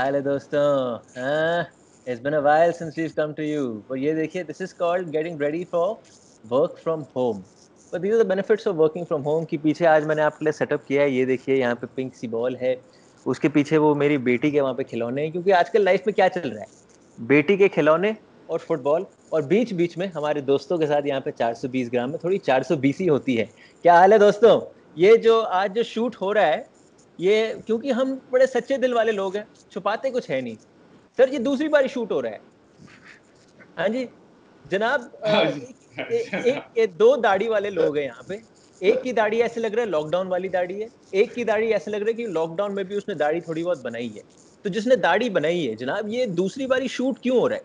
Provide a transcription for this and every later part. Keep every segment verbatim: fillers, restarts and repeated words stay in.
हाल है दोस्तों? हाँ, it's been a while since we've come to you. पर ये देखिए, this is called getting ready for work from home. But these are the benefits of working from home. कि पीछे आज मैंने आपके लिए सेटअप किया है, ये देखिए यहाँ पे पिंक सी बॉल है, उसके पीछे वो मेरी बेटी के वहाँ पे खिलौने हैं, क्योंकि आजकल लाइफ में क्या चल रहा है, बेटी के खिलौने और फुटबॉल, और बीच बीच में हमारे दोस्तों के साथ यहाँ पे चार सौ बीस ग्राम में थोड़ी चार सौ बीस ही होती है। क्या हाल है दोस्तों? ये जो आज जो शूट हो रहा है, ये क्योंकि हम बड़े सच्चे दिल वाले लोग हैं, छुपाते कुछ है नहीं। सर, ये दूसरी बार शूट हो रहा है। हाँ जी जनाब। अ, हाँ जी। एक, ए, एक, एक दो दाढ़ी वाले लोग हैं यहाँ पे। एक की दाढ़ी ऐसे लग रहा है लॉकडाउन वाली दाढ़ी है, एक की दाढ़ी ऐसे लग रहा है कि लॉकडाउन में भी उसने दाढ़ी थोड़ी बहुत बनाई है। तो जिसने दाढ़ी बनाई है जनाब, ये दूसरी बारी शूट क्यों हो रहा है?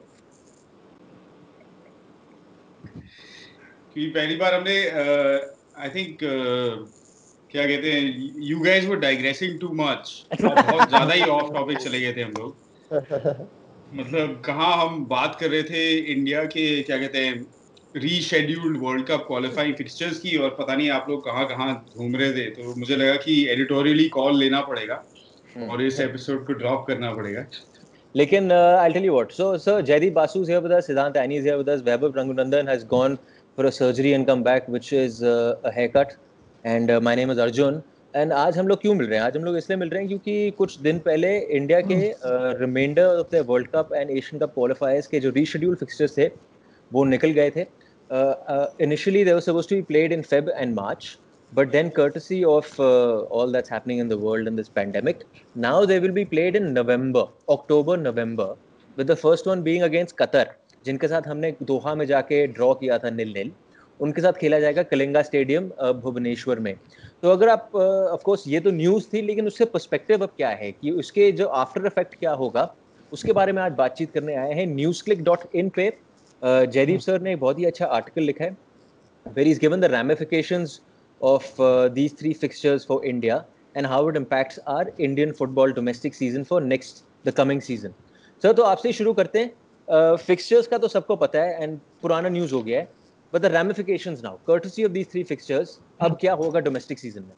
क्योंकि पहली बार हमने आई थिंक क्या कहते हैं, you guys were digressing too much और बहुत ज्यादा ही ऑफ टॉपिक चले गए थे हम लोग। मतलब कहाँ हम बात कर रहे थे इंडिया के क्या कहते हैं rescheduled World Cup qualifying fixtures की, और पता नहीं आप लोग कहाँ कहाँ घूम रहे थे। तो मुझे लगा कि एडिटोरियली कॉल लेना पड़ेगा और इस एपिसोड को ड्रॉप करना पड़ेगा। लेकिन uh, I'll tell you what. So, so Jaideep Basu is here with us. Siddhant Aini is here with us. Vaibhav Rangunandan has gone for a surgery and come back, which is uh, a haircut. And uh, my name is Arjun. And आज हम लोग क्यों मिल रहे हैं? आज हम लोग इसलिए मिल रहे हैं क्योंकि कुछ दिन पहले इंडिया के reminder of the World Cup and Asian Cup qualifiers के जो रीशेड्यूल फिक्सचर्स थे वो निकल गए थे. Initially they were supposed to be played in Feb and March, but then courtesy of uh, all that's happening in the world in this pandemic, now they will be played in November, October, November, with the first one being against Qatar, जिनके साथ हमने दोहा में जाके draw किया था नील नील. उनके साथ खेला जाएगा कलिंगा स्टेडियम भुवनेश्वर में. तो अगर आप ऑफ कोर्स ये तो न्यूज़ थी, लेकिन उससे पर्सपेक्टिव अब क्या है कि उसके जो आफ्टर इफेक्ट क्या होगा, उसके बारे में आज बातचीत करने आए हैं. न्यूज़ क्लिक डॉट इन पे जयदीप सर ने एक बहुत ही अच्छा आर्टिकल लिखा है, where he's given the ramifications of uh, these three fixtures for India and how it impacts our Indian football domestic season for next the coming season. Sir, तो आपसे ही शुरू करते हैं. फिक्सचर्स का तो सबको पता है एंड पुराना न्यूज़ हो गया है, but the ramifications now, courtesy of these three fixtures, अब क्या होगा डोमेस्टिक सीजन में?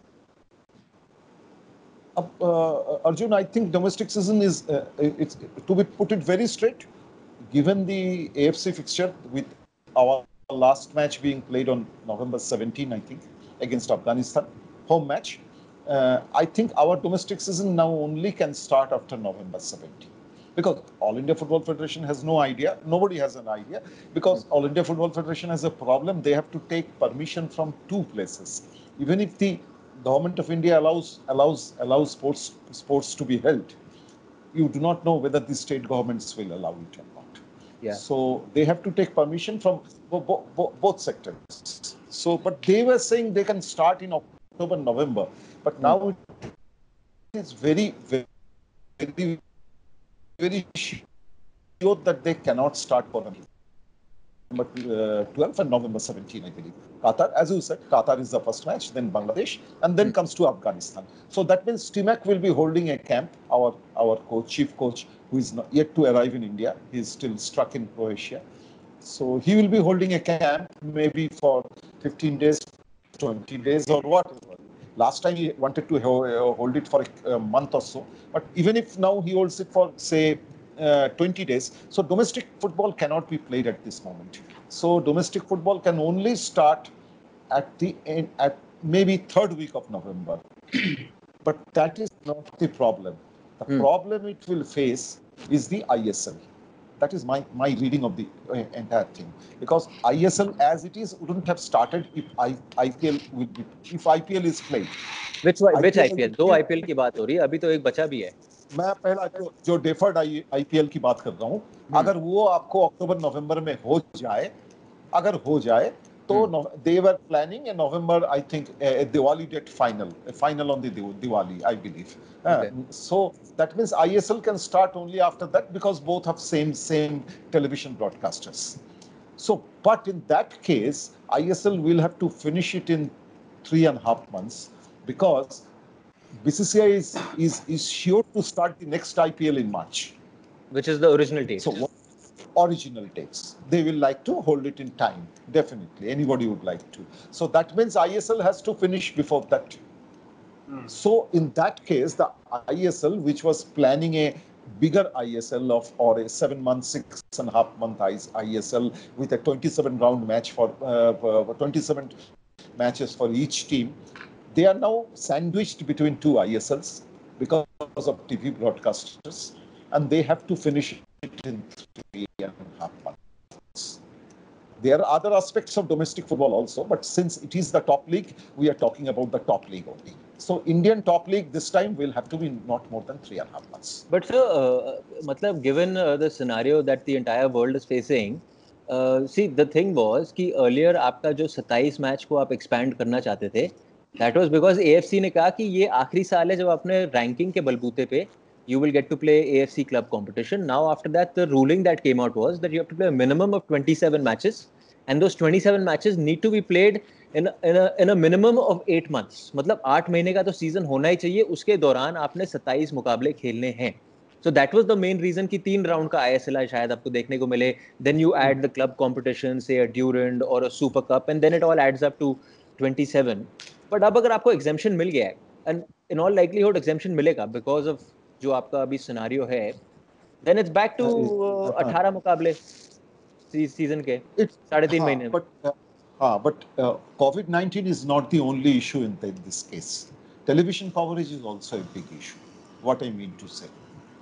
Uh, uh, Arjun, I think domestic season is, uh, it's to be put it very straight, given the A F C fixture with our last match being played on November seventeenth, I think, against Afghanistan, home match. Uh, I think our domestic season now only can start after November seventeenth. Because All India Football Federation has no idea, nobody has an idea, because All India Football Federation has a problem. They have to take permission from two places. Even if the Government of India allows allows allows sports sports to be held, you do not know whether the state governments will allow it or not. Yeah. So they have to take permission from bo- bo- bo- both sectors. So, but they were saying they can start in October, November. But now it is very, very, very, very sure that they cannot start for November uh, twelfth and November seventeenth, I believe. Qatar, as you said, Qatar is the first match, then Bangladesh, and then comes to Afghanistan. So that means T-Mac will be holding a camp. Our our coach, chief coach, who is not yet to arrive in India, he is still stuck in Croatia. So he will be holding a camp maybe for fifteen days, twenty days, or whatever. Last time he wanted to hold it for a month or so, but even if now he holds it for, say, uh, twenty days, so domestic football cannot be played at this moment. So domestic football can only start at the end, at maybe third week of November. But that is not the problem. The hmm. problem it will face is the I S L. That is my, my reading of the uh, entire thing. Because I S L as it is wouldn't have started if I, IPL will be, if I P L is played. Which which I P L? दो I P L की बात हो रही है, अभी तो एक बचा भी है. मैं पहला जो जो डेफर्ड I P L की बात कर रहा हूँ, अगर वो आपको अक्टूबर नवंबर में हो जाए, अगर हो जाए तो no, they were planning in November, I think, a, a Diwali date final, a final on the Diwali, I believe. Okay. Uh, so that means I S L can start only after that because both have same same television broadcasters. So, but in that case, I S L will have to finish it in three and a half months because B C C I is is is sure to start the next I P L in March, which is the original date. So what original dates. They will like to hold it in time. Definitely. Anybody would like to. So that means I S L has to finish before that. Mm. So in that case, the I S L, which was planning a bigger I S L of or a seven month, six and a half month I S L with a twenty-seven round match for uh, twenty-seven matches for each team. They are now sandwiched between two I S Ls because of T V broadcasters, and they have to finish it in three and a half months. There are other aspects of domestic football also, but since it is the top league, we are talking about the top league only. So Indian top league this time will have to be not more than three and a half months. But sir, uh, matlab, given uh, the scenario that the entire world is facing, uh, see the thing was कि earlier आपका जो सत्ताईस match को आप expand करना चाहते थे, that was because A F C ने कहा कि ये आखिरी साल है जब अपने ranking के बलबूते पे you will get to play A F C club competition. Now after that, the ruling that came out was that you have to play a minimum of twenty-seven matches, and those twenty-seven matches need to be played in in a in a minimum of eight months. मतलब आठ महीने का तो season होना ही चाहिए, उसके दौरान आपने सत्ताईस मुकाबले खेलने हैं. So that was the main reason कि तीन राउंड का I S L शायद आपको देखने को मिले. Then you add the club competition, say a Durand or a Super Cup, and then it all adds up to twenty-seven. But अब अगर आपको exemption मिल गया है, and in all likelihood exemption मिलेगा because of जो आपका अभी सिनेरियो है, then it's back to अठारह मुकाबले सीजन के साढ़े तीन महीने. But uh, uh, but uh, COVID nineteen is not the only issue in, the, in this case. Television coverage is also a big issue. What I mean to say,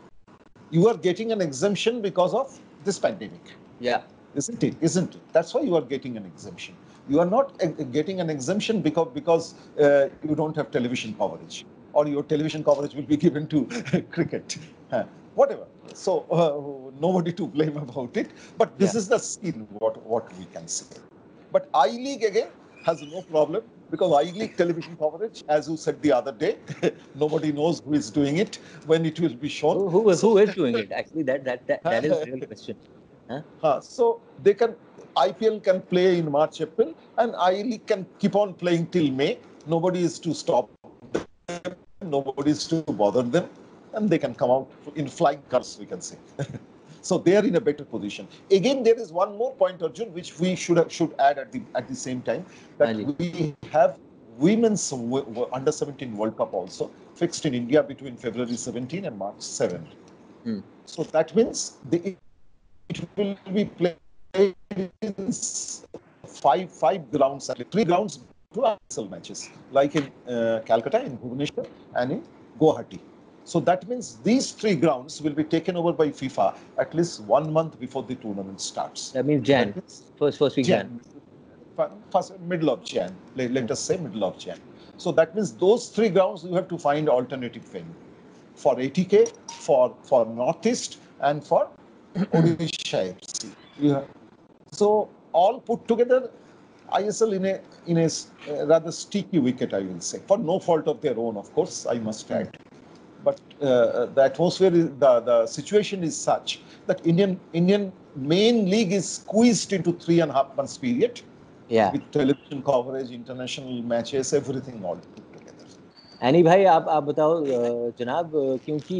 you are getting an exemption because of this pandemic. Yeah. Isn't it? Isn't it? That's why you are getting an exemption. You are not uh, getting an exemption because because uh, you don't have television coverage, or your television coverage will be given to cricket, uh, whatever. So uh, nobody to blame about it. But this yeah. is the scene what what we can say. But I League again has no problem because I League television coverage, as you said the other day, nobody knows who is doing it when it will be shown. Who, who, who is doing it? Actually, that that that, that is the real question. Huh? Uh, so they can I P L can play in March, April, and I League can keep on playing till May. Nobody is to stop them. Nobody is to bother them, and they can come out in flying cars, we can say. So they are in a better position. Again, there is one more point, Arjun, which we should have, should add at the at the same time, that Ali. we have women's under seventeen World Cup also fixed in India between February seventeenth and March seventh. Hmm. So that means the, it will be played in five five grounds, three grounds, two I S L matches, like in uh, Calcutta, in Bhubaneswar, and in Guwahati. So that means these three grounds will be taken over by FIFA at least one month before the tournament starts. That means Jan, that means first first week Jan. Jan. First, middle of Jan. Let, let us say middle of Jan. So that means those three grounds you have to find alternative venue for A T K, for for Northeast, and for Odisha F C. Yeah. So all put together, I S L in a in a uh, rather sticky wicket, I will say, for no fault of their own, of course, I must add. But uh, the atmosphere, is, the the situation is such that Indian Indian main league is squeezed into three and a half months period. Yeah. With television coverage, international matches, everything all put together. Ani भाई आप आप बताओ जनाब क्योंकि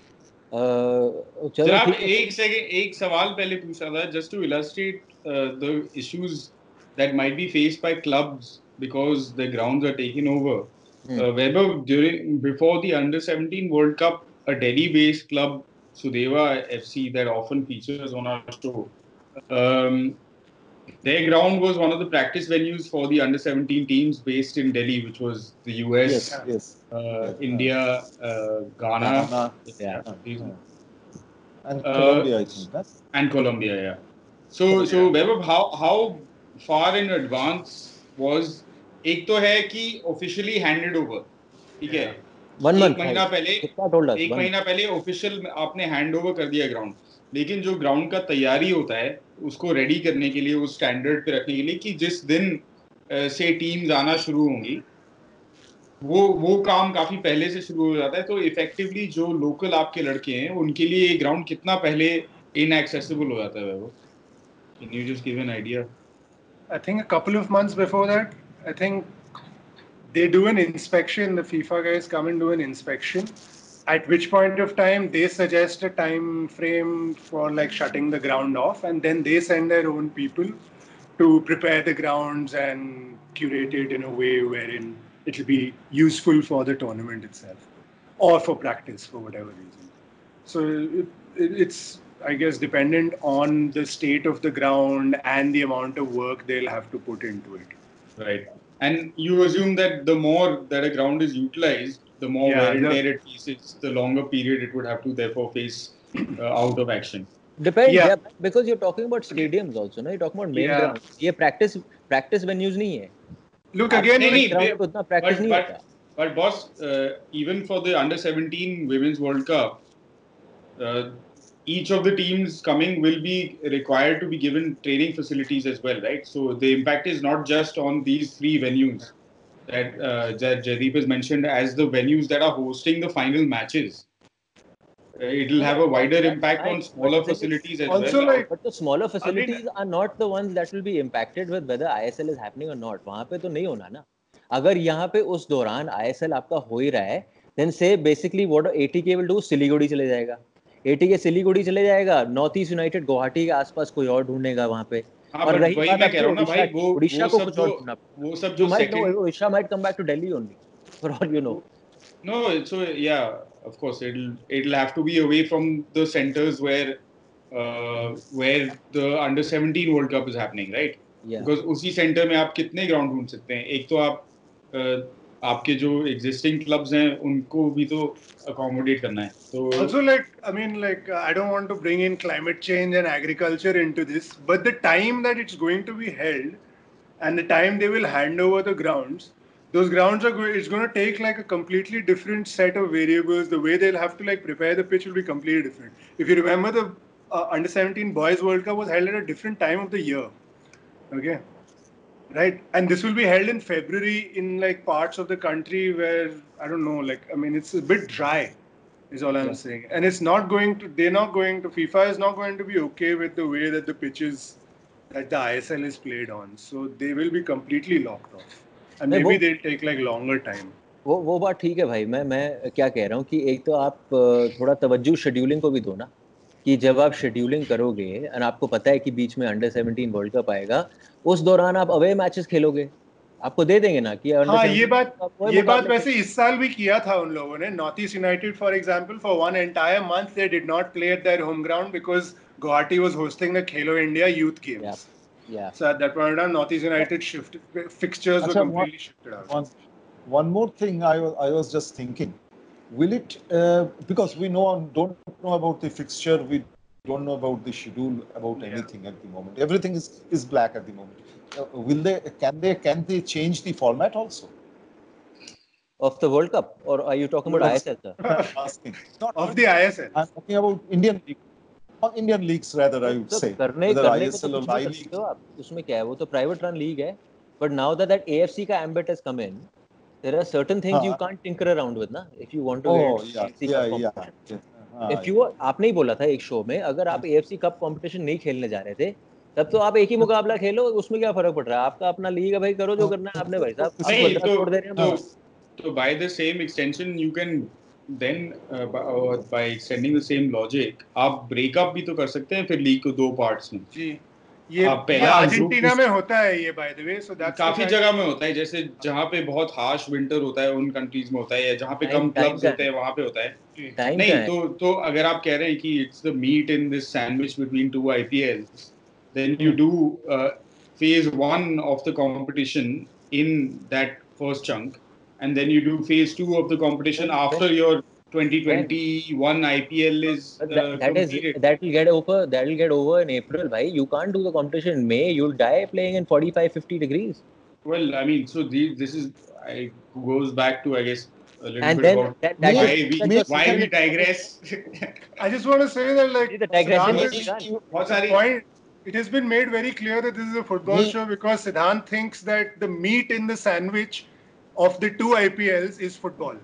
चलो जनाब एक second एक सवाल पहले पूछा था just to illustrate uh, the issues that might be faced by clubs because the grounds are taken over. Hmm. Uh, Weber, during before the under seventeen World Cup, a Delhi-based club, Sudeva F C, that often features on our show. Um, their ground was one of the practice venues for the under seventeen teams based in Delhi, which was the U S, yes, yes. Uh, yes. India, uh, Ghana, Ghana, yeah, yeah. and uh, Colombia, I think. That's... And Colombia, yeah. So, yeah. so Weber, how how far in advance was? एक तो है कि officially handed over, ठीक है? One month. एक महीना पहले, एक महीना पहले official आपने hand over कर दिया ground. लेकिन जो ground का तैयारी होता है, उसको ready करने के लिए, उस standard पे रखने के लिए कि जिस दिन से teams आना शुरू होंगी, वो वो काम काफी पहले से शुरू हो जाता है. तो effectively जो local आपके लड़के हैं, उनके लिए ये ground कितना पहले inaccessible हो जाता है वो? Can you just give an idea? I think a couple of months before that, I think they do an inspection, the FIFA guys come and do an inspection, at which point of time they suggest a time frame for like shutting the ground off, and then they send their own people to prepare the grounds and curate it in a way wherein it will be useful for the tournament itself or for practice for whatever reason. So it, it's, I guess, dependent on the state of the ground and the amount of work they'll have to put into it. Right. And you assume that the more that a ground is utilized, the more Yeah, wear and the- tear it faces, the longer period it would have to therefore face uh, out of action. Depends, Yeah. yeah, because you're talking about stadiums also, no? You're talking about main Yeah. grounds. ये practice practice venues नहीं है. Look आप again, नहीं, main नहीं, ground they- पे उतना practice but नहीं but होता. but boss, uh, even for the under seventeen Women's World Cup, uh, each of the teams coming will be required to be given training facilities as well, right? So the impact is not just on these three venues that uh, that Jaideep has mentioned as the venues that are hosting the final matches. Uh, it'll have a wider That's impact fine, on but smaller the thing is- facilities as Also, well. like- But the smaller Again- facilities are not the ones that will be impacted with whether I S L is happening or not. वहाँ पे तो नहीं होना ना. अगर यहाँ पे उस दौरान I S L आपका हो ही रहा है, then say basically what A T K will do, Siliguri चले जाएगा. A T K सिलीगुड़ी चले जाएगा, नॉर्थ ईस्ट यूनाइटेड गुवाहाटी के आसपास कोई और ढूंढेगा वहाँ पे. हाँ, और but रही वही बात मैं आपकी कह रहा हूँ ना उड़ीसा भाई, की, वो उड़ीसा वो को सब कुछ और जो ढूंढना. वो सब You जो might know, second Odisha might come back to Delhi only, for all you know. no, so yeah, of course it'll it'll have to be away from the centers where uh, where the under seventeen World Cup is happening, right? Yeah. Because उसी centre में आप कितने ground ढूंढ सकते हैं? एक तो आप uh, आपके जो एग्जिस्टिंग क्लब्स हैं उनको भी तो अकोमोडेट करना है. तो Also, like, I mean, like, uh, I don't want to bring in climate change and agriculture into this, but the time that it's going to be held and the time they will hand over the grounds, those grounds are going, it's going to take like a completely different set of variables. The way they'll have to like prepare the pitch will be completely different. If you remember, the uh, under seventeen Boys World Cup was held at a different time of the year. Okay. Right. And this will be held in February in like parts of the country where, I don't know, like, I mean, it's a bit dry. Is all I'm Yeah. saying, and it's not going to. They're not going to. FIFA is not going to be okay with the way that the pitches that the I S L is played on. So they will be completely locked off, and नहीं, maybe वो- they'll take like longer time. वो वो बात ठीक है भाई. मैं मैं क्या कह रहा हूँ कि एक तो आप अ, थोड़ा तवज्जो शेड्यूलिंग को भी दो ना, कि जब आप शेड्यूलिंग करोगे और आपको पता है कि बीच में अंडर सेवनटीन वर्ल्ड कप आएगा, उस दौरान आप अवे मैचेस खेलोगे, आपको दे देंगे ना कि अंडर हाँ, ये बात का कोई ये बात मुकाबला वैसे इस साल भी किया था उन लोगों ने. North East United for example for one entire month they did not play at their home ground because Guwahati was hosting the Khelo India youth Yeah. Games. Yeah. So at that point in time, North East United shifted fixtures were Achha, completely shifted out. One, one more thing I was, I was just thinking, will it, uh, because we know don't know about the fixture, we don't know about the schedule, about Yeah. anything at the moment. Everything is, is black at the moment. Uh, will they, can they, can they change the format also? Of the World Cup, or are you talking about I S L, sir? I'm asking. Not Of the I S L. I'm talking about Indian league, or Indian leagues rather, I would तो say. करने Whether करने को तो I S L or कुछ भी I कर League. सकते हो आप. उसमें क्या है, वो तो प्राइवेट रन लीग है. But now that that A F C का ambit has come in, there are certain things you हाँ. can't tinker around with ना, if you want to Oh, get yeah, A F C yeah, Cup yeah. competition. हाँ, If you आपने ही बोला था एक show में, अगर आप A F C cup competition नहीं खेलने जा रहे थे, तब तो आप एक ही मुकाबला खेलो, उसमें क्या फर्क पड़ रहा है? आपका अपना लीग है भाई, करो जो करना है आपने भाई साहब. आप नहीं, पंद्रह तो करोड़ दे रहे हैं तो बस. तो by the same extension you can then uh, by, or by extending the same logic आप ब्रेकअप भी तो कर सकते हैं फिर लीग को दो पार्ट्स में. जी, ये आप पहला अर्जेंटीना में होता है ये by the way. So that's काफी जगह में होता है, जैसे जहाँ पे बहुत हार्श विंटर होता है उन कंट्रीज में होता है, या जहाँ पे Time- कम time क्लब्स का होते हैं वहाँ पे होता है. टाइम नहीं का है. तो तो अगर आप कह रहे हैं कि it's the meat in this sandwich between two I P Ls, then you do uh, phase one of the competition in that first chunk, and then you do phase two of the competition When- after your twenty twenty-one I P L is uh, that, that is completed. that will get over that will get over in April, bhai. You can't do the competition in May. You'll die playing in forty-five fifty degrees. Well, I mean, so the, this is I goes back to I guess a little And bit then about that, that why is- we that was- why we digress. I just want to say that like See, the digression Siddhant is is- done. बहुत the सारी point, it has been made very clear that this is a football Me- show because Siddhant thinks that the meat in the sandwich of the two I P Ls is football.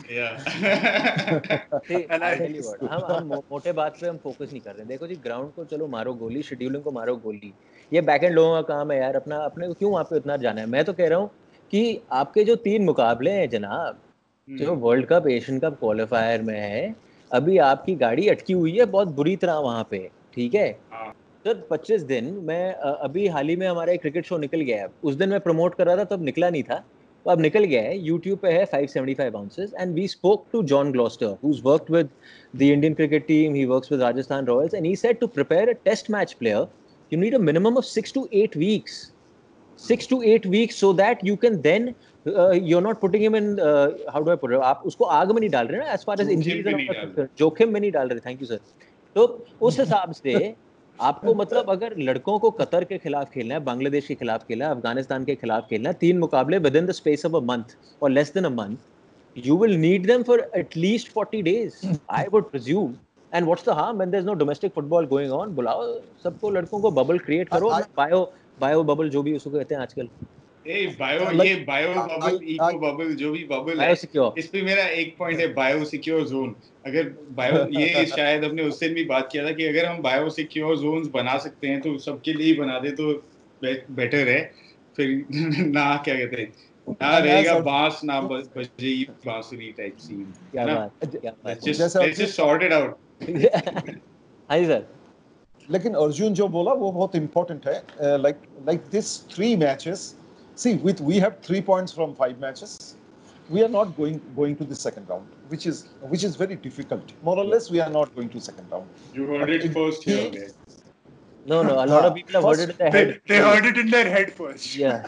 yeah. See, And I'll I- tell you what, हम हम मो- मोटे बात पे हम focus नहीं कर रहे हैं. देखो जी, ग्राउंड को चलो मारो गोली, शेड्यूलिंग को मारो गोली. ये बैक एंड लोगों का काम है यार. अपना अपने को क्यों वहाँ पे उतना जाना है? मैं तो कह रहा हूँ कि आपके जो तीन मुकाबले हैं जनाब, जो World Cup, Asian Cup qualifier में है, अभी आपकी गाड़ी अटकी हुई है बहुत बुरी तरह वहाँ पे. ठीक है. हाँ. सर पच्चीस दिन मैं अ, अभी हाल ही में हमारा एक क्रिकेट शो निकल गया है. उस दिन मैं प्रमोट कर रहा था, तब निकला नहीं था. तो अब निकल गया है, YouTube पे है five seventy-five ounces, and we spoke to John Gloucester, who's worked with the Indian cricket team, he works with Rajasthan Royals, and he said to prepare a test match player, you need a minimum of six to eight weeks. Six to eight weeks so that you can then, uh, you're not putting him in, uh, how do I put it, आप उसको आग में नहीं डाल रहे ना, as far as injuries and all that, जोखिम में नहीं डाल रहे, thank you sir. तो उस हिसाब से आपको मतलब अगर लड़कों को कतर के खिलाफ खेलना है, बांग्लादेश के खिलाफ खेलना है, अफगानिस्तान के खिलाफ खेलना है, तीन मुकाबले within the space of a month और less than a month, you will need them for at least forty days, I would presume. And what's the harm when there's no domestic football going on? बुलाओ सबको, लड़कों को bubble create करो, bio bio bubble जो भी उसको कहते हैं आजकल. ए बायो, ये बायो बबल, इको बबल, जो भी बबल है, इस पे मेरा एक पॉइंट है, बायो सिक्योर जोन. अगर बायो, ये शायद हमने उससे भी बात किया था कि अगर हम बायो सिक्योर जोन्स बना सकते हैं तो सबके लिए ही बना दे तो बेटर है. फिर ना क्या कहते हैं, ना रहेगा बांस, ना बजेगी बांसुरी टाइप सीन. क्या बात, क्या बात, just let's just sort it out. हाँ जी सर. लेकिन अर्जुन जो बोला वो बहुत important है. Like like this three matches. See, with we have three points from five matches. We are not going going to the second round, which is which is very difficult. More or less, we are not going to second round. You heard it first here, okay? No, no. A lot of people have heard it in their head. They, they heard it in their head first. Yeah,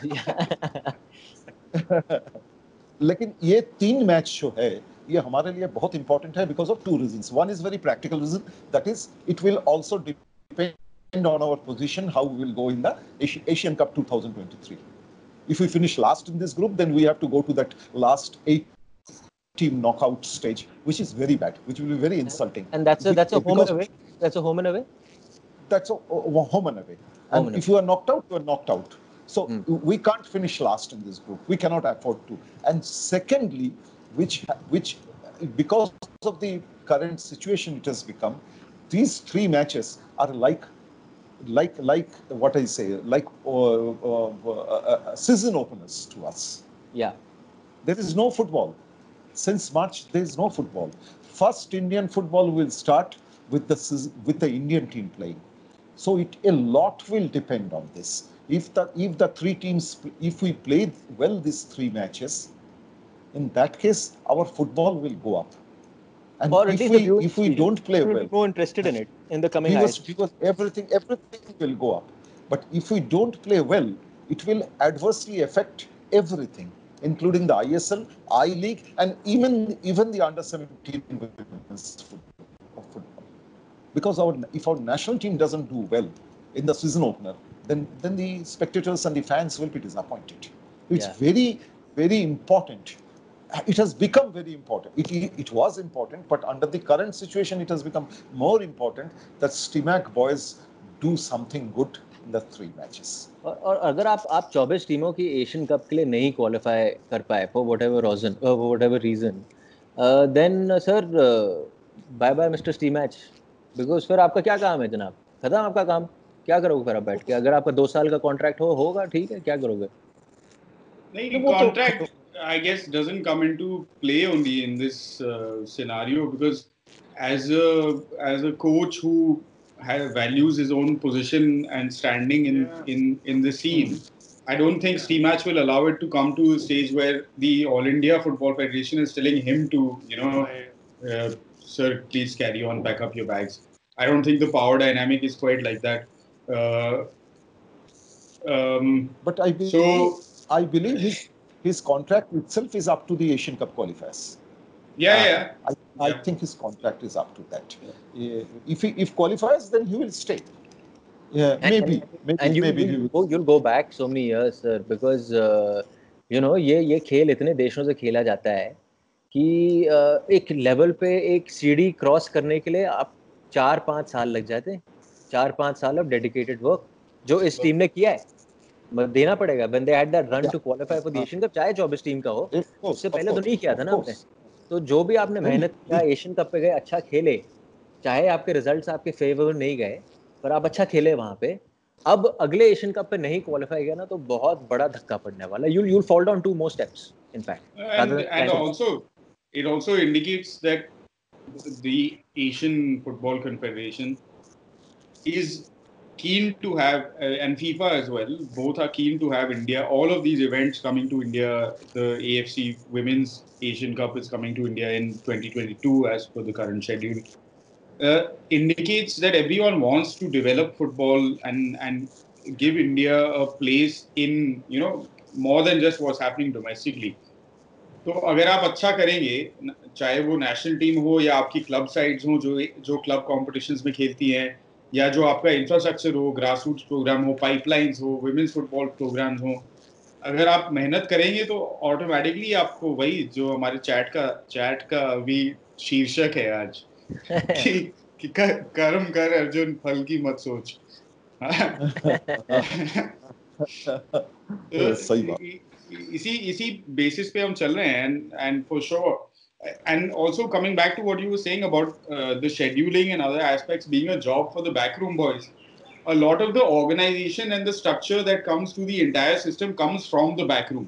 yeah. लेकिन ये तीन match जो है ये हमारे लिए बहुत important है because of two reasons. One is very practical reason, that is it will also depend on our position how we will go in the Asian Cup twenty twenty-three. If we finish last in this group, then we have to go to that last eight team knockout stage, which is very bad, which will be very insulting. And that's a that's a home and away. That's a home and away. That's a, a home and away. And home and if you are knocked out, you are knocked out. So mm. we can't finish last in this group. We cannot afford to. And secondly, which which because of the current situation it has become, these three matches are like like like what I say, like uh, uh, uh, season openers to us. Yeah. There is no football. Since March, there is no football. First Indian football will start with the with the Indian team playing. So it a lot will depend on this. If the if the three teams, if we play well these three matches, in that case our football will go up. And or if we if we don't play well, more interested in it in the coming because, years. Because everything everything will go up. But if we don't play well, it will adversely affect everything, including the I S L, I-League, and even even the under seventeen women's football. Because our if our national team doesn't do well in the season opener, then then the spectators and the fans will be disappointed. It's yeah. very very important. It has become very important. It, it was important, but under the current situation, it has become more important that Stimac boys do something good in the three matches. और, और अगर आप आप चौबीस टीमों की Asian cup के लिए नहीं क्वालिफाई कर पाए for whatever reason, uh, for whatever reason, uh, then uh, sir, uh, bye bye Mister Stimac, because फिर आपका क्या काम है जनाब? खत्म आपका काम. क्या करोगे फिर आप बैठ के? अगर आपका दो साल का कॉन्ट्रैक्ट हो होगा ठीक है, क्या करोगे? नहीं, contract I guess doesn't come into play only in this uh, scenario, because as a as a coach who has, values his own position and standing in yeah. in in the scene, I don't think Stimac will allow it to come to a stage where the All India Football Federation is telling him to, you know, uh, sir, please carry on, pack up your bags. I don't think the power dynamic is quite like that. Uh, um, but I believe, so I believe his. His contract itself is up to the Asian Cup qualifiers. Yeah, uh, yeah. I, I yeah. think his contract is up to that. Yeah. If he if qualifies, then he will stay. Yeah, and, maybe, maybe, and you, maybe you'll, he will. Go, you'll go back so many years, sir, because uh, you know ये ये खेल इतने देशों से खेला जाता है कि uh, एक लेवल पे एक सीढ़ी क्रॉस करने के लिए आप चार पाँच साल लग जाते हैं. चार पाँच साल ऑफ डेडिकेटेड वर्क जो इस टीम ने किया है देना पड़ेगा. when they had that run to qualify for the Asian Cup, चाहे चौबीस टीम का हो, उससे पहले तो नहीं किया था ना आपने. तो जो भी आपने मेहनत किया, एशियन कप पे गए, अच्छा खेले, चाहे आपके रिजल्ट्स आपके फेवर नहीं गए, पर आप अच्छा खेले वहां पे. अब अगले एशियन कप पे नहीं क्वालिफाई किया ना तो बहुत बड़ा धक्का पड़ने वाला. you'll you'll fall down two more steps in fact. And, and also it also indicates that the Asian Football Confederation is keen to have, uh, and FIFA as well, both are keen to have India, all of these events coming to India. The A F C Women's Asian Cup is coming to India in twenty twenty-two as per the current schedule. Uh, indicates that everyone wants to develop football and, and give India a place in, you know, more than just what's happening domestically. तो अगर आप अच्छा करेंगे, चाहे वो national team हो या आपकी क्लब साइड्स हो जो जो क्लब कॉम्पिटिशन्स में खेलती हैं, या जो आपका इंफ्रास्ट्रक्चर हो, ग्रास रूट्स प्रोग्राम हो, पाइपलाइंस हो, वुमेन्स फुटबॉल प्रोग्राम्स हो, अगर आप मेहनत करेंगे तो ऑटोमेटिकली आपको वही जो हमारे चैट का चैट का भी शीर्षक है आज कि, कि कर, कर्म कर अर्जुन, फल की मत सोच. सही बात. इसी इसी बेसिस पे हम चल रहे हैं, and and for sure. And also coming back to what you were saying about uh, the scheduling and other aspects being a job for the backroom boys, a lot of the organization and the structure that comes to the entire system comes from the backroom.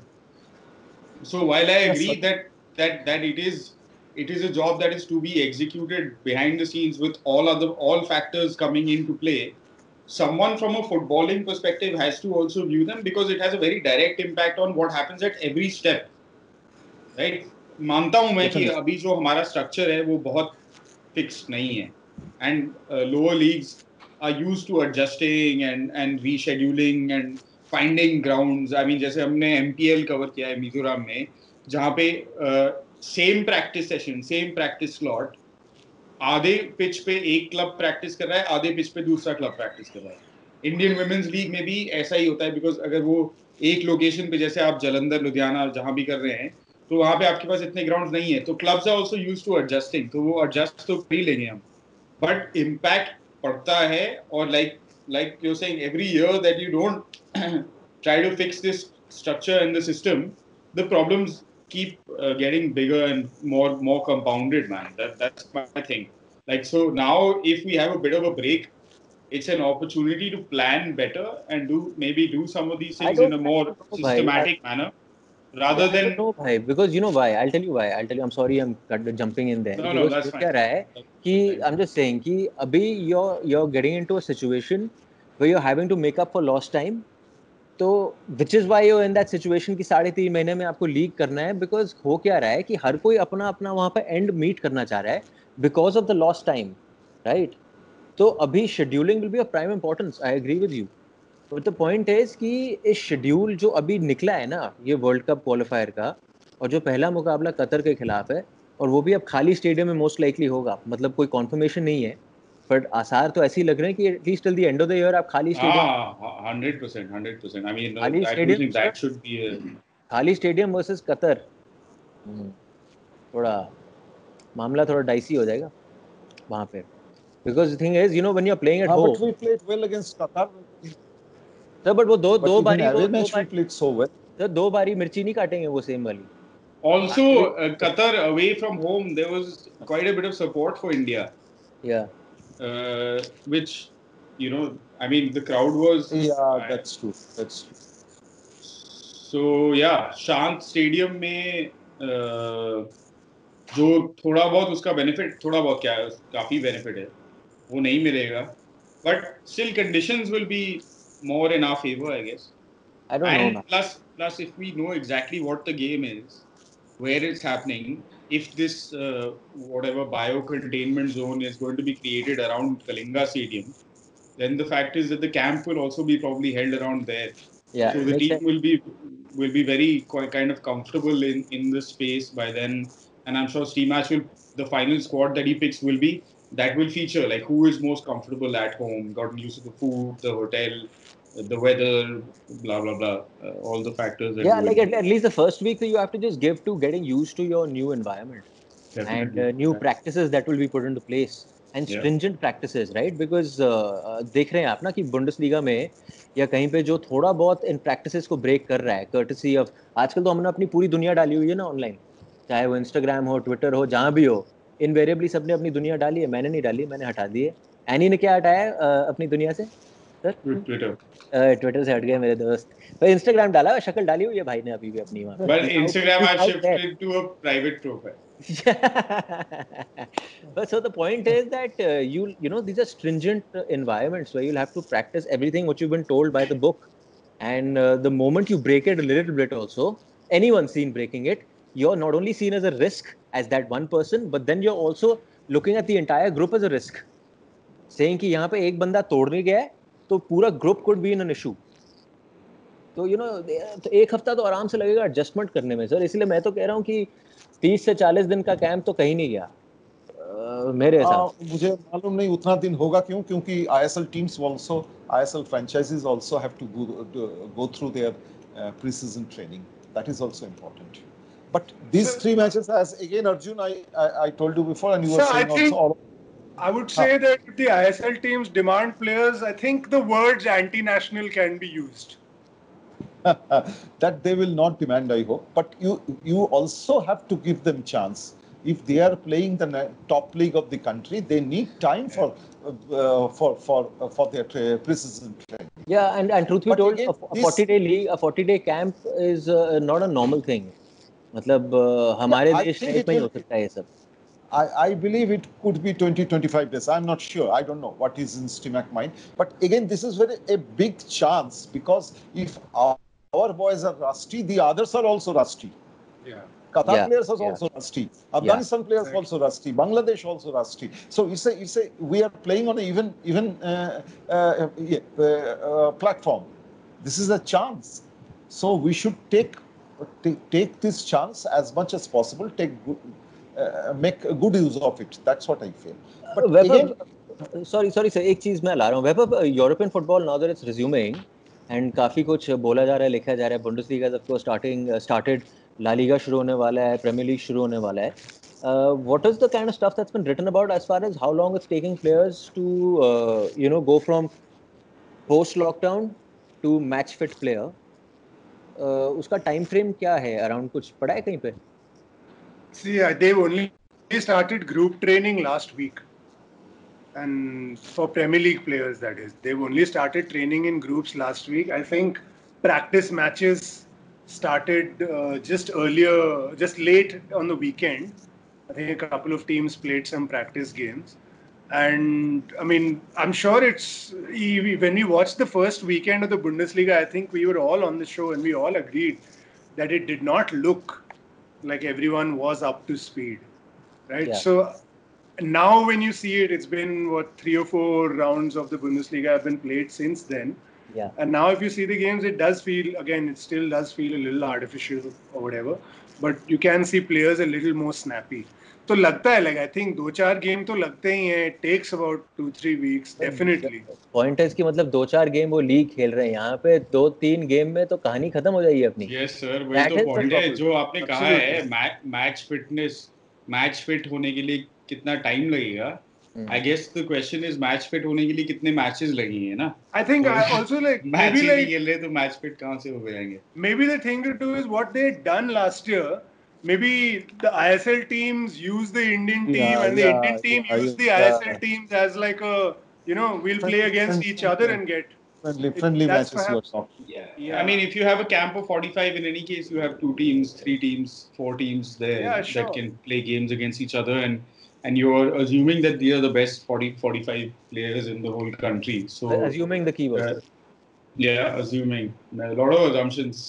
So while I agree yes, that that that it is it is a job that is to be executed behind the scenes with all other all factors coming into play, someone from a footballing perspective has to also view them, because it has a very direct impact on what happens at every step, right? मानता हूं मैं कि अभी जो हमारा structure है वो बहुत फिक्स नहीं है, and lower leagues are used to adjusting and and rescheduling and finding grounds. I mean जैसे हमने एमपीएल कवर किया है मिजोरम में, जहाँ पे same practice session, same practice slot, आधे पिच पे एक क्लब प्रैक्टिस कर रहा है, आधे पिच पे दूसरा क्लब प्रैक्टिस कर रहा है. इंडियन वुमेन्स लीग में भी ऐसा ही होता है, बिकॉज अगर वो एक लोकेशन पे, जैसे आप जलंधर, लुधियाना जहाँ भी कर रहे हैं, तो वहाँ पे आपके पास इतने ग्राउंड्स नहीं है, तो clubs are also used to adjusting, तो वो एडजस्ट तो कर ही लेंगे हम, बट इम्पैक्ट पड़ता है. और like like you are saying, every year that you don't try to fix this structure and the system, the problems keep uh, getting bigger and more more compounded, man. That that's my thing. Like, so now if we have a bit of a break, it's an opportunity to plan better and do maybe do some of these things in a more systematic manner. Rather yeah, than no, bhai, because you know why? I'll tell you why. I'll tell you. I'm sorry, I'm jumping in there. No, no, that's fine. क्या रहा है कि I'm just saying कि अभी you're you're getting into a situation where you're having to make up for lost time. तो which is why you're in that situation कि साढ़े तीन महीने में आपको लीग करना है, because हो क्या रहा है कि हर कोई अपना अपना वहाँ पे एंड मीट करना चाह रहा है because of the lost time, right? तो अभी scheduling will be of prime importance. I agree with you. But the point is कि इस शेड्यूल जो अभी निकला है ना, ये वर्ल्ड कप क्वालिफायर का, और जो पहला मुकाबला कतर के खिलाफ है, और वो भी अब खाली स्टेडियम में मोस्ट लाइकली होगा, मतलब कोई कॉन्फर्मेशन नहीं है, बट आसार तो ऐसे ही लग रहे हैं कि at least till the end of the year आप खाली स्टेडियम. हां, hundred percent hundred percent. I mean I don't think that should be a खाली स्टेडियम वर्सेस कतर. थोड़ा मामला थोड़ा डाइसी हो जाएगा वहां पे, because the thing is, you know, when you're playing at ah, home, but we played well against Qatar. sir, but वो दो दो बारी वो दो बारी played so well. sir, दो बारी मिर्ची नहीं काटेंगे वो सेम वाली. Also, uh, Qatar away from home, there was quite a bit of support for India. Yeah. Uh, which, you know, I mean, the crowd was. Yeah, uh, that's true. That's true. So yeah, Shant Stadium में uh, जो थोड़ा बहुत उसका benefit, थोड़ा बहुत क्या है, काफी benefit है, वो नहीं मिलेगा. But still, conditions will be more in our favor, I guess. I don't and know. And plus, plus, if we know exactly what the game is, where it's happening, if this uh, whatever bio-containment zone is going to be created around Kalinga Stadium, then the fact is that the camp will also be probably held around there. Yeah, so the team sense. will be will be very kind of comfortable in, in the space by then. And I'm sure Steve Match will, the final squad that he picks will be, that will feature like who is most comfortable at home, gotten used to the food, the hotel, the weather, blah blah blah, uh, all the factors. That yeah, like at, at least the first week, so you have to just give to getting used to your new environment. Definitely. And uh, new yeah. practices that will be put into place, and stringent yeah. practices, right? Because uh, देख रहे हैं आप ना कि Bundesliga में या कहीं पे जो थोड़ा बहुत इन practices को break कर रहा है, courtesy of आजकल तो हमने अपनी पूरी दुनिया डाली हुई है ना ऑनलाइन, चाहे वो इंस्टाग्राम हो, ट्विटर हो, जहाँ भी हो, इनवेरिएबली सबने अपनी दुनिया डाली है. मैंने नहीं डाली, मैंने हटा दी है. एनी ने क्या हटाया अपनी दुनिया से? ट्विटर ट्विटर से हट गए मेरे दोस्त. पर इंस्टाग्राम डाला, शक्ल डाली हुई है भाई ने अभी भी अपनी वहाँ. But Instagram has shifted to a private profile. But so the point is that uh, you you know these are stringent uh, environments where you'll have to practice everything what you've been told by the book, and uh, the moment you break it a little bit, also anyone seen breaking it, you're not only seen as a risk as that one person, but then you're also looking at the entire group as a risk, saying कि यहाँ पे एक बंदा तोड़ने गया है तो पूरा group could be in an issue. तो यू नो एक हफ्ता तो आराम से लगेगा एडजस्टमेंट करने में सर, इसलिए मैं तो कह रहा हूँ कि तीस से चालीस दिन का कैंप तो कहीं नहीं गया uh, मेरे हिसाब से। मुझे मालूम नहीं उतना दिन होगा क्यों, क्योंकि ISL teams also, ISL franchises also have to go, go through their uh, pre-season training. That is also important. But these so, three matches, as again Arjun, I, I I told you before, and you were so saying I think, also. I would say uh, that if the I S L teams demand players, I think the words anti-national can be used. That they will not demand, I hope. But you you also have to give them chance. If they are playing the top league of the country, they need time for uh, for for uh, for their tra- pre-season training. Yeah, and and truth be told, again, a forty-day league, a forty-day camp is uh, not a normal thing. मतलब uh, हमारे देश में ही हो सकता है ये सब. I, I believe it could be twenty to twenty-five days. I'm not sure. I don't know what is in Stimac mind. But again, this is very a big chance, because if our, our boys are rusty, the others are also rusty. Yeah. Qatar yeah. players are yeah. also rusty. Afghanistan yeah. players exactly. also rusty. Bangladesh also rusty. So it's a it's a we are playing on an even even uh, uh, uh, uh, platform. This is a chance. So we should take take, take this chance as much as possible. Take good, Uh, make a good use of it. That's what I feel. But uh, Webber, again, sorry, sorry sir, एक चीज मैं ला रहा हूँ. Webber, European football now that it's resuming, and काफी कुछ बोला जा रहा है, लिखा जा रहा है. Bundesliga of course starting uh, started, La Liga शुरू होने वाला है, Premier League शुरू होने वाला है. Uh, what is the kind of stuff that's been written about as far as how long it's taking players to uh, you know go from post lockdown to match fit player? Uh, उसका time frame क्या है? Around कुछ पड़ा है कहीं पे? See, they've only started group training last week, and for Premier League players, that is, they've only started training in groups last week. I think practice matches started uh, just earlier, just late on the weekend. I think a couple of teams played some practice games, and I mean, I'm sure it's when we watched the first weekend of the Bundesliga, I think we were all on the show and we all agreed that it did not look like everyone was up to speed, right? Yeah. So now when you see it, it's been what three or four rounds of the Bundesliga have been played since then. Yeah. And now if you see the games, it does feel, again, it still does feel a little artificial or whatever, but you can see players a little more snappy. तो लगता है, like I think दो चार game तो लगते ही हैं. It takes about two three weeks definitely. Point is कि मतलब दो चार गेम वो लीग खेल रहे हैं, यहाँ पे दो तीन गेम में तो कहानी खत्म हो जाएगी अपनी. Yes sir, वही तो point है जो आपने कहा है. मैच फिटनेस, मैच फिट होने के लिए कितना टाइम लगेगा? I guess the question is match fit होने के लिए कितने matches लगेंगे ना? I think I also like maybe like खेल रहे तो match fit कहाँ से हो जाएंगे? Maybe the thing to do is what they had done last year. Maybe the I S L teams use the Indian team yeah, and the yeah, Indian team yeah, use the yeah. I S L teams as like a, you know, we'll play against each other and get friendly friendly it, matches. Perhaps, yeah. yeah. I mean, if you have a camp of forty-five, in any case, you have two teams, three teams, four teams there yeah, sure. that can play games against each other, and and you're assuming that they are the best forty, forty-five players in the whole country. So assuming the keyword. Uh, Yeah, assuming. A lot of assumptions.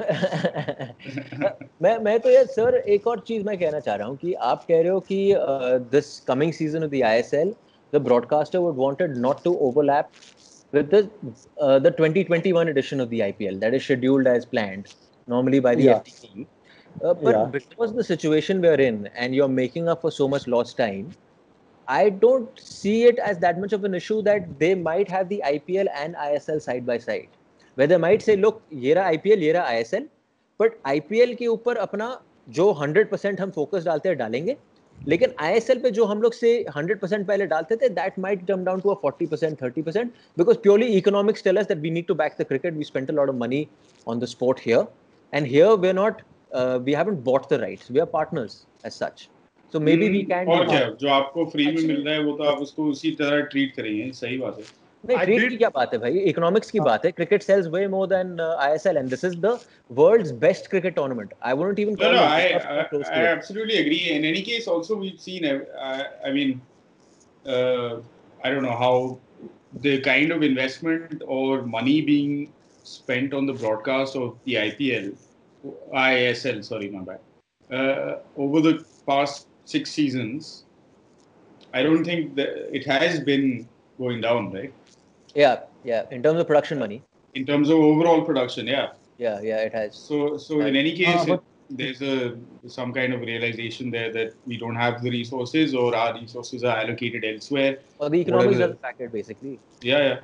मैं मैं तो यार sir एक और चीज मैं कहना चाह रहा हूँ कि आप कह रहे हो कि this coming season of the I S L, the broadcaster would wanted not to overlap with the uh, the twenty twenty-one edition of the I P L that is scheduled as planned normally by the yeah. F T C. Uh, but yeah. because the situation we're in and you're making up for so much lost time, I don't see it as that much of an issue that they might have the I P L and I S L side by side. Where they might say, look, ये रहा I P L, ये रहा I S L, but I P L के ऊपर अपना जो one hundred percent हम focus डालते हैं डालेंगे, लेकिन I S L पे जो हम लोग से one hundred percent पहले डालते थे, that might come down to a forty percent, thirty percent, because purely economics tell us that we need to back the cricket. We spent a lot of money on the sport here, and here we're not, uh, we haven't bought the rights. We are partners as such. So maybe we can. और क्या जो आपको free में मिल रहा है वो तो आप उसको उसी तरह ट्रीट करेंगे. सही बात है. नहीं, ट्रीट की क्या बात है भाई, इकोनॉमिक्स की बात है. Cricket sells way more than uh, I S L, and this is the world's best cricket tournament. I wouldn't even No, call no, the I, World Cup I, close I to it. absolutely agree. In any case, also we've seen, uh, I mean, uh, I don't know how the kind of investment or money being spent on the broadcast of the I P L, I S L, sorry, my bad, uh, over the past six seasons, I don't think that it has been going down, right? Yeah, yeah. In terms of production money. In terms of overall production, yeah. Yeah, yeah, it has. So, so in any case, Ah, but- it, there's a some kind of realization there that we don't have the resources, or our resources are allocated elsewhere. Or the economics Whatever. doesn't factor basically. Yeah, yeah.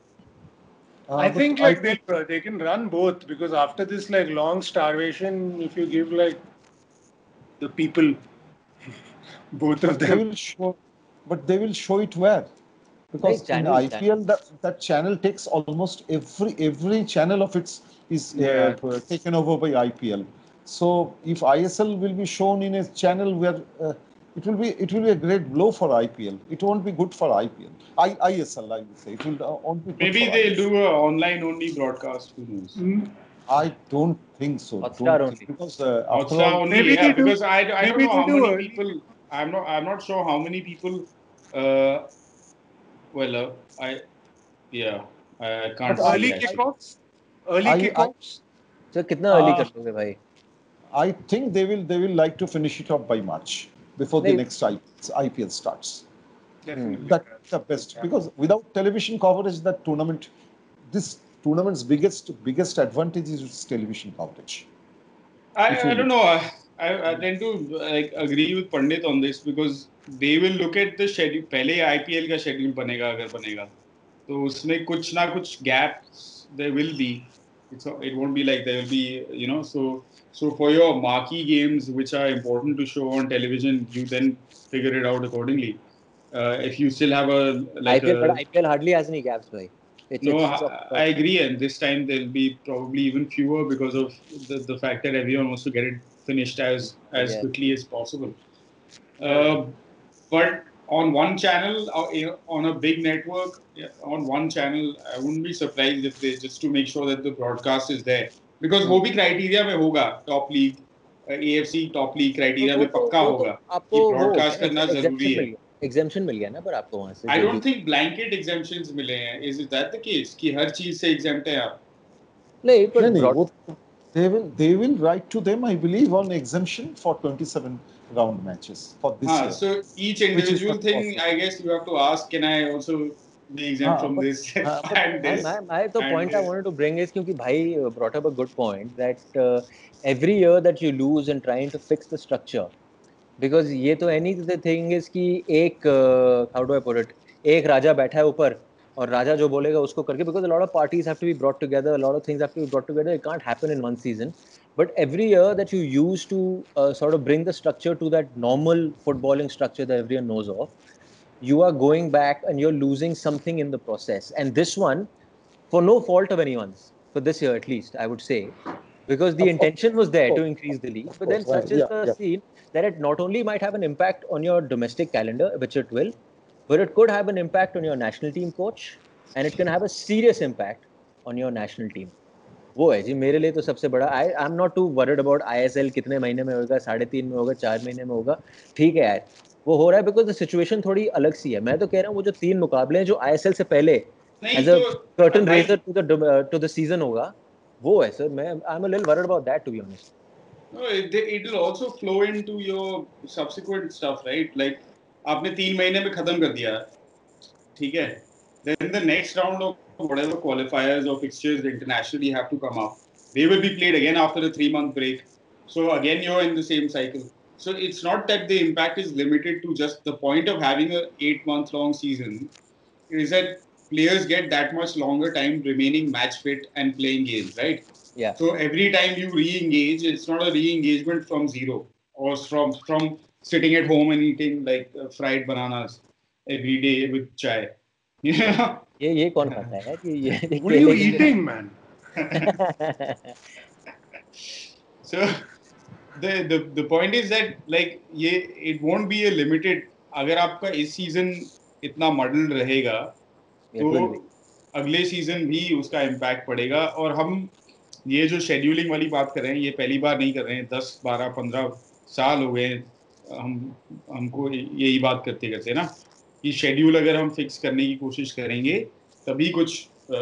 Uh, I but think like they they can run both, because after this like long starvation, if you give like the people both of they them, will show, but they will show it where? Because Like channel- in I P L, that, that channel takes almost every every channel of its is uh, Yeah. taken over by I P L. So if I S L will be shown in a channel where uh, it will be it will be a great blow for I P L. It won't be good for I P L. I, ISL, I would say it will uh, won't be good Maybe for they'll I S L. do a online only broadcast. Who knows? Mm, I don't think so. Hotstar Don't only. think, because uh, after Hotstar all, only, Maybe yeah. they do- Because I, I don't maybe know they how do many early. people. I'm not I'm not sure how many people. Uh, well, uh, I yeah, I, I can't But say early actually. kickoffs, early I- I- kickoffs. So कितना early Ah. कर लोगे भाई? I think they will they will like to finish it up by March before the They- next I P L starts. Definitely. That's the best, because without television coverage, that tournament, this tournament's biggest biggest advantage is its television coverage. I, It will I don't be. know. I, I, I tend to like agree with Pandit on this, because they will look at the schedule. पहले I P L का schedule बनेगा अगर बनेगा, तो उसमें कुछ ना कुछ gaps there will be. It's it won't be like there will be, you know. So so for your marquee games which are important to show on television, you then figure it out accordingly. Uh, if you still have a like I P L, a but I P L hardly has any gaps भाई. It's, no, it's I, I agree, and this time there'll be probably even fewer because of the, the fact that everyone wants to get it finished as as Yeah. quickly as possible. Uh, but on one channel, uh, you know, on a big network, yeah, on one channel, I wouldn't be surprised if they just to make sure that the broadcast is there, because वो भी criteria में होगा, top league, uh, A F C top league criteria वो में तो- पक्का वो तो होगा आपको कि वो हो broadcast गया ना, करना exemption जरूरी मिल है. गया. Exemption मिल गया ना पर आपको वहाँ से. I जो don't भी- think blanket exemptions मिले हैं. Is it that the case कि हर चीज से exempt है आप? नहीं, but No, no, broad- what- they will they will write to them, I believe, on exemption for twenty-seven round matches for this हाँ, year. so each Which is individual not thing, possible. I guess you have to ask, can I also be exempt Ah, from but- this ah, but and My, this? my, my the and point I this? wanted to bring is क्योंकि भाई uh, brought up a good point that uh, every year that you lose in trying to fix the structure, because ये तो any the thing is कि एक uh, how do I put it, एक राजा बैठा है ऊपर और राजा जो बोलेगा उसको करके, because a lot of parties have to be brought together, a lot of things have to be brought together. It can't happen in one season. But every year that you use to uh, sort of bring the structure to that normal footballing structure that everyone knows of, you are going back and you're losing something in the process. And this one, for no fault of anyone's, for this year at least, I would say, because the Of- of- intention was there to course, increase the league, of but then course, such right, is yeah, the yeah. scene that it not only might have an impact on your domestic calendar, which it will, but it could have an impact on your national team coach, and it can have a serious impact on your national team. वो है जी मेरे लिए तो सबसे बड़ा. I I am not too worried about ISL कितने महीने में होगा, साढ़े तीन में होगा, चार महीने में होगा, ठीक है यार, वो हो रहा है बिकॉज द सिचुएशन थोड़ी अलग सी है. मैं तो कह रहा हूँ वो जो तीन मुकाबले हैं जो आईएसएल से पहले नहीं एज अ तो curtain raiser to the to the season होगा, वो है सर. मैं I am a little worried about that to be honest. No, it, it will also flow into your subsequent stuff, right? Like आपने तीन महीने में खत्म कर दिया, ठीक है? Then the next round of whatever qualifiers or fixtures internationally have to come up. They will be played again after a three-month break. So again, you're in the same cycle. So it's not that the impact is limited to just the point of having a eight-month-long season. It is that players get that much longer time remaining match fit and playing games, right? Yeah. So every time you re-engage, it's not a re-engagement from zero or from from sitting at home and eating like uh, fried bananas every day with chai. Yeah. ये ये कौन खाता है यार? ये ये What are you eating, man? So the the the point is that like ये it won't be a limited. अगर आपका इस season इतना muddled रहेगा, It will तो be. अगले सीजन भी उसका इम्पैक्ट पड़ेगा। और हम ये जो शेड्यूलिंग वाली बात कर रहे हैं, ये पहली बार नहीं कर रहे हैं, दस बारह पंद्रह साल हो गए हम हमको यही बात करते करते ना, कि शेड्यूल अगर हम फिक्स करने की कोशिश करेंगे तभी कुछ आ,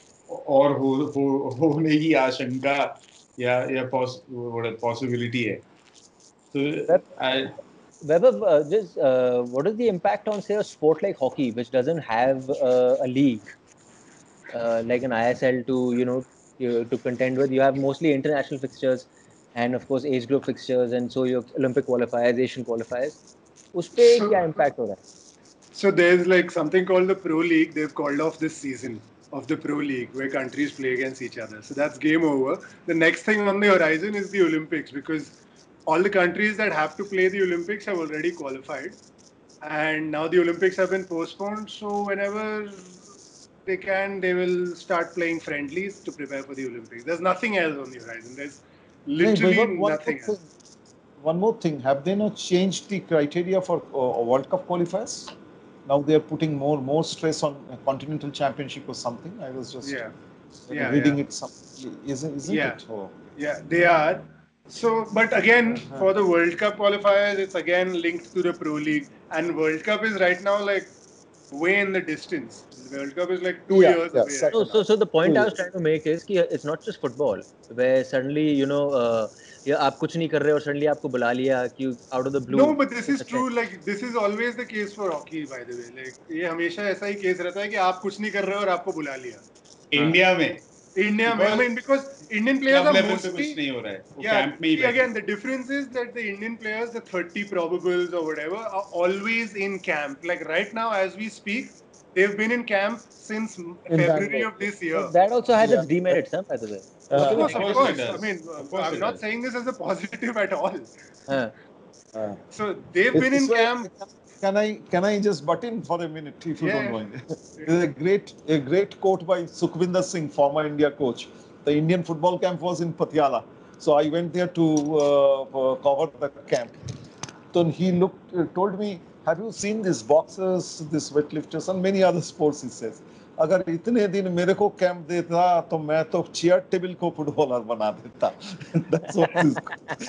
और हो, हो होने की आशंका या या पॉसिबिलिटी है। तो I, Vaibhav, uh, just uh, what is the impact on, say, a sport like hockey, which doesn't have uh, a league uh, like an I S L to, you know, you, to contend with? You have mostly international fixtures and, of course, age group fixtures, and so your Olympic qualifiers, Asian qualifiers. उस पे So, क्या impact हो रहा है? so there's like something called the Pro League. They've called off this season of the Pro League where countries play against each other. So that's game over. The next thing on the horizon is the Olympics, because all the countries that have to play the Olympics have already qualified. And now the Olympics have been postponed. So whenever they can, they will start playing friendlies to prepare for the Olympics. There's nothing else on the horizon. There's literally Hey, one nothing more else. thing. One more thing. Have they not changed the criteria for uh, World Cup qualifiers? Now they are putting more more stress on a continental championship or something. I was just Yeah. uh, Yeah, reading yeah. it. Some, isn't isn't Yeah. it? Oh. Yeah, they are. So, but again, for the World Cup qualifiers, it's again linked to the Pro League. And World Cup is right now like way in the distance. The World Cup is like two Yeah, years yeah, away right So, second so, now. so the point Two I was years. trying to make is कि it's not just football where suddenly, you know, uh, या आप कुछ नहीं कर रहे और suddenly आपको बुला लिया कि out of the blue. No, but this is अच्छा, true. Like this is always the case for hockey, by the way. Like ये हमेशा ऐसा ही केस रहता है कि आप कुछ नहीं कर रहे हो और आपको बुला लिया. इंडिया में India, I mean, because Indian players club are level पे कुछ mostly. नहीं हो रहा है, वो Yeah, कैंप में ही see, बैठे। again, the difference is that the Indian players, the thirty probables or whatever, are always in camp. Like right now, as we speak, they've been in camp since February of this year. But that also has Yeah. its demerits, huh, by the way. Uh, Not Of even course, of course course. it does. I mean, Of course I'm it not does. saying this as a positive at all. हाँ. Uh, So they've This been is in why- camp. Can I can I just butt in for a minute if you Yeah, don't yeah. mind? There's a great a great quote by Sukhvinder Singh, former India coach. The Indian football camp was in Patiala, so I went there to uh, uh, cover the camp. So he looked, uh, told me, "Have you seen these boxers, these weightlifters, and many other sports?" He says. अगर इतने दिन मेरे को camp देता तो मैं तो chair table को फुटबॉलर बना देता. That's what this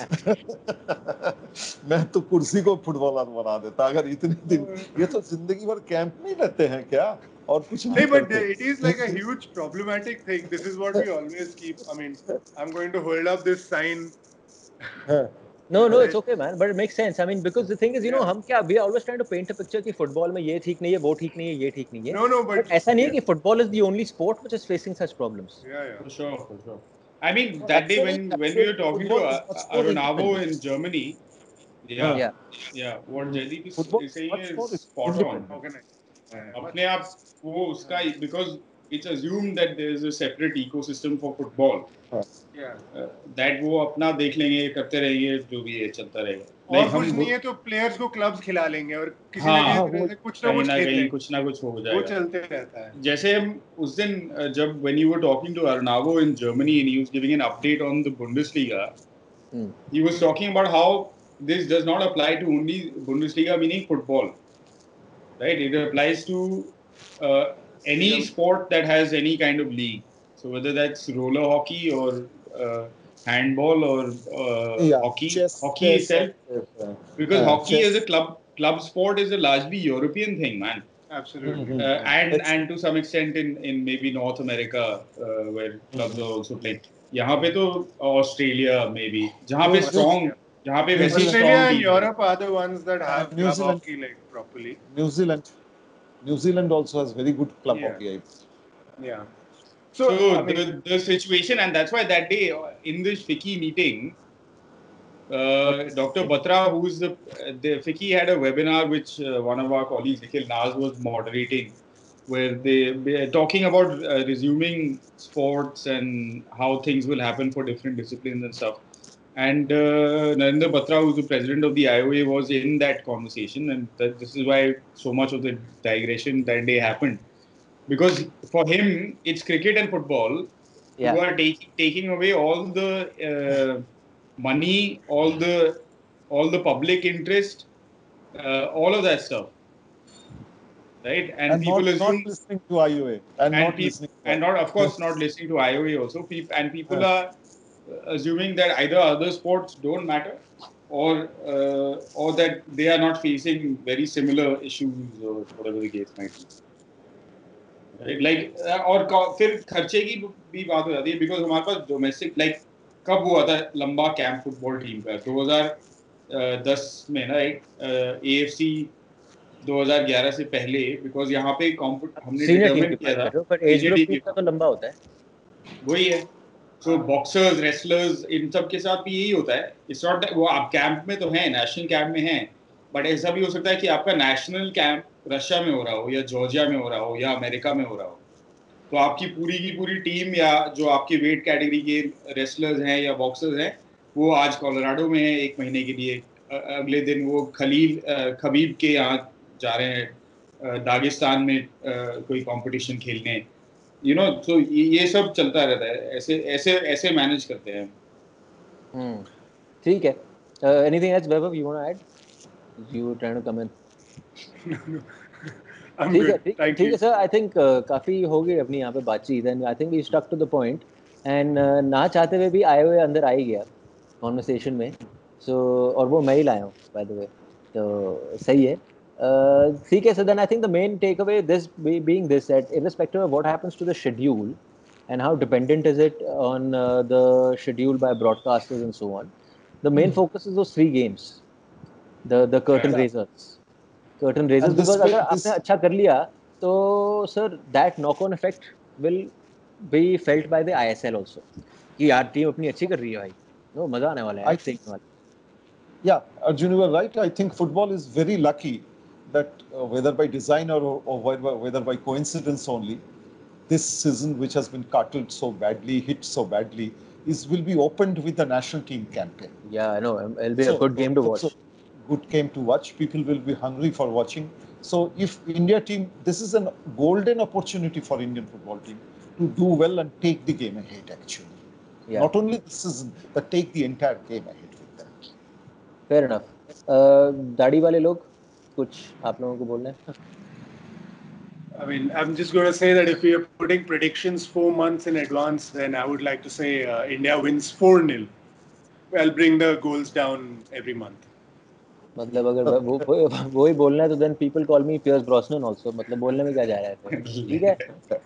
मैं तो कुर्सी को फुटबॉलर बना देता अगर इतने दिन. ये तो जिंदगी भर कैंप में रहते हैं क्या और कुछ नहीं Hey, but करते. it is like a huge problematic thing. This is what we always keep. I mean, I'm going to hold up this sign. No, no, it's okay, man. But it makes sense. I mean, because the thing is, you know, Yeah. हम क्या, we are always trying to paint a picture कि football में ये ठीक नहीं है, वो ठीक नहीं है, ये ठीक नहीं है. No, no, but, But ऐसा नहीं है yeah. कि football is the only sport which is facing such problems. Yeah, yeah. For sure, for sure. I mean, that day when when we were talking to Football is uh, much more Arunavo independent. in Germany, yeah, Yeah. yeah, what Jaideep is Football is saying much is more spot on. independent. Organized. Yeah, अपने आप वो उसका, because it's assumed that there is a separate ecosystem for football. yeah. Uh, that वो अपना देख लेंगे, करते रहेंगे, जो भी है चलता रहेगा. और Like कुछ हम नहीं है तो प्लेयर्स को क्लब्स खिला लेंगे और किसी हाँ, ना हाँ, किसी तरह से कुछ ना कहीं कुछ ना खेल कहीं लेंगे. कुछ ना कुछ हो वो जाएगा. चलते रहता है. जैसे हम उस दिन uh, जब when you were talking to Arnavo in Germany and he was giving an update on the Bundesliga, Hmm. he was talking about how this does not apply to only Bundesliga, meaning football, right? It applies to uh, any sport that has any kind of league. So whether that's roller hockey or uh, handball or uh, Yeah, hockey, chess, hockey chess, itself, uh, because uh, hockey chess. as a club club sport is a largely European thing, man. Absolutely. Mhm. Uh, and It's- and to some extent in in maybe North America uh, where clubs are also playing. यहाँ पे तो Australia maybe जहाँ पे New- strong जहाँ पे वैसे New strong Australia and teams हैं. Europe are the ones that have New club Zealand. hockey like properly. New Zealand, New Zealand also has very good club Yeah. hockey. Yeah. So, So, I mean, the, the situation, and that's why that day uh, in this F I C C I meeting, uh, Doctor Batra, who's the, the F I C C I had a webinar which uh, one of our colleagues, Nikhil Naz, was moderating, where they were talking about uh, resuming sports and how things will happen for different disciplines and stuff. And uh, Narendra Batra, who's the president of the I O A, was in that conversation, and that, this is why so much of the digression that day happened. Because for him, it's cricket and football Yeah. who are taking taking away all the uh, money, all the all the public interest, uh, all of that stuff. right? And, And people not, assume not listening to I O A and, and not peop- listening to and not, of course, not listening to I O A also. Peop- and people are assuming that either other sports don't matter, or uh, or that they are not facing very similar issues or whatever the case might be. Right? Like uh, और का- फिर खर्चे की भी बात हो जाती है, because हमारे पास डोमेस्टिक लाइक कब हुआ था लंबा कैंप फुटबॉल टीम का दो हज़ार दस में ना, एक एएफसी दो हज़ार ग्यारह से पहले, बिकॉज यहाँ पे कॉम्पिट हमने सीनियर टीम डिटरमिन की किया बात था कर रहे हो, पर as senior group team team की का तो लंबा होता है. वही है. सो बॉक्सर्स, रेसलर्स, इन सब के साथ भी यही होता है. इट्स नॉट वो आप कैंप में तो हैं, नेशनल कैंप में हैं, बट ऐसा भी हो सकता है कि आपका नेशनल कैंप रशिया में हो रहा हो, या जॉर्जिया में हो रहा हो, या अमेरिका में हो रहा हो. तो आपकी पूरी की पूरी टीम, या जो आपके वेट कैटेगरी के रेसलर्स हैं या बॉक्सर्स हैं, वो आज कोलोराडो में है एक महीने के लिए. अगले दिन वो खलील खबीब के यहाँ जा रहे हैं दागिस्तान में कोई कंपटीशन खेलने. यू नो, तो ये सब चलता रहता है. ऐसे ऐसे ऐसे मैनेज करते हैं. हम्म, ठीक है. Anything else Vaibhav you want to add? You trying to come in? ठीक है, ठीक ठीक है सर. आई थिंक काफी हो गई अपनी यहाँ पे बातचीत, and I think we stuck to the point. And ना चाहते हुए भी आए हुए अंदर आ ही गया कॉन्वर्सेशन में. सो so, और वो मैं ही लाया हूँ बाय द वे, तो सही है. ठीक है. So then I think the main takeaway this being this that irrespective of what happens to the schedule and how dependent is it on uh, the schedule by broadcasters and so on, the main focus is those three games, the the curtain Yeah. raisers. Curtain raisers, And this because way- अगर this- आपने अच्छा कर लिया तो sir that knock on effect will be felt by the I S L also, कि यार team अपनी अच्छी कर रही है भाई, नो मजा आने वाला है I यार देखने वाला. Yeah, Arjun, you are right. I think football is very lucky that uh, whether by design or, or whether, whether by coincidence only, this season, which has been curtailed so badly, hit so badly, is will be opened with the national team campaign. Yeah, I know. It'll be So, a good game to watch. So, good game to watch. People will be hungry for watching. So, if India team, this is a golden opportunity for Indian football team to do well and take the game ahead. Actually, Yeah. not only this season, but take the entire game ahead with them. Fair enough. uh, दाढ़ी वाले लोग कुछ आप लोगों को बोलना है? I mean, I'm just going to say that if we are putting predictions four months in advance, then I would like to say uh, India wins four nil. I'll bring the goals down every month. मतलब अगर वो वो वो ही बोलना है तो then people call me Pierce Brosnan also. मतलब बोलने में क्या जा रहा है फिर? ठीक है.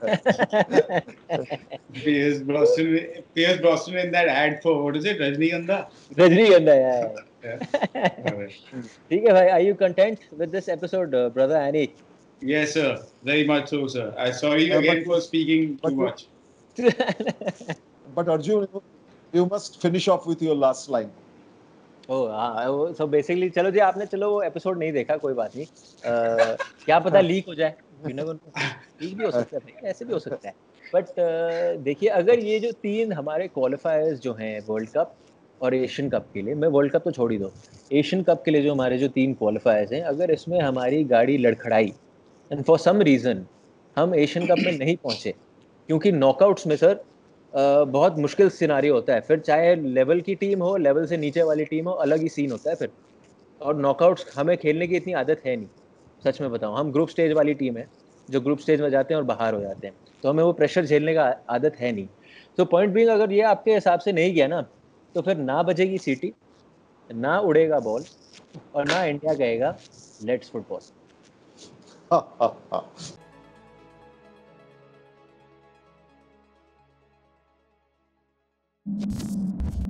Pierce Brosnan, Pierce Brosnan in that ad for what is it, Rajnikandha? रजनीगंधा यार. Yeah. ठीक है भाई. Are you content with this episode, uh, brother Annie? Yes, sir. Very much so, sir. I sorry Uh, again but- for speaking but too you- much. But Arjun, you must finish off with your last line. ओ हाँ, वो so basically चलो जी, आपने चलो वो episode नहीं देखा, कोई बात नहीं. uh, क्या पता लीक हो जाए, you never know. लीक भी हो सकता है भाई, ऐसे भी हो सकता है. बट uh, देखिए, अगर ये जो तीन हमारे क्वालिफायर्स जो हैं वर्ल्ड कप और एशियन कप के लिए, मैं वर्ल्ड कप तो छोड़ ही दो, एशियन कप के लिए जो हमारे जो तीन क्वालिफायर्स हैं, अगर इसमें हमारी गाड़ी लड़खड़ाई एंड फॉर सम रीज़न हम एशियन कप में नहीं पहुंचे, क्योंकि नॉकआउट्स में सर Uh, बहुत मुश्किल सिनारियो होता है फिर, चाहे लेवल की टीम हो, लेवल से नीचे वाली टीम हो, अलग ही सीन होता है फिर. और नॉकआउट्स हमें खेलने की इतनी आदत है नहीं, सच में बताऊं. हम ग्रुप स्टेज वाली टीम है जो ग्रुप स्टेज में जाते हैं और बाहर हो जाते हैं, तो हमें वो प्रेशर झेलने का आदत है नहीं. तो पॉइंट बीइंग, अगर ये आपके हिसाब से नहीं गया ना, तो फिर ना बजेगी सीटी, ना उड़ेगा बॉल, और ना इंडिया कहेगा let's football. Ha, ha, ha.